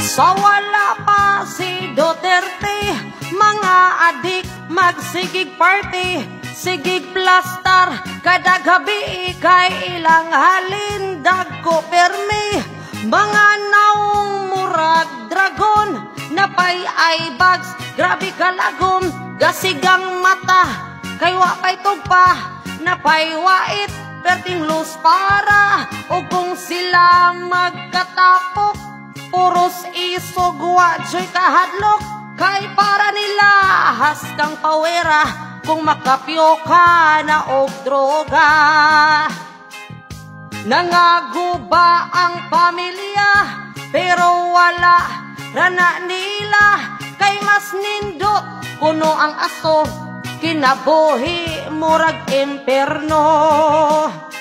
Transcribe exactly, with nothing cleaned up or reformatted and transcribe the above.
Sa wala pa si Duterte, mga adik magsigig party, sigig plastar kada gabi kay ilang halin dagko permi. Mga naong murag dragon, napay ay bags, grabe kalagom, gasigang mata, kay wapay tugpa, napay wait, perting luz para, o kung sila magkatapok, puros isog wadyo'y kahadlok, kay para nila haskang pawera, kung makapyo ka na og droga. Nangaguba ang pamilya, pero wala rana nila, kay mas nindot kuno ang aso, kinabuhi murag imperno.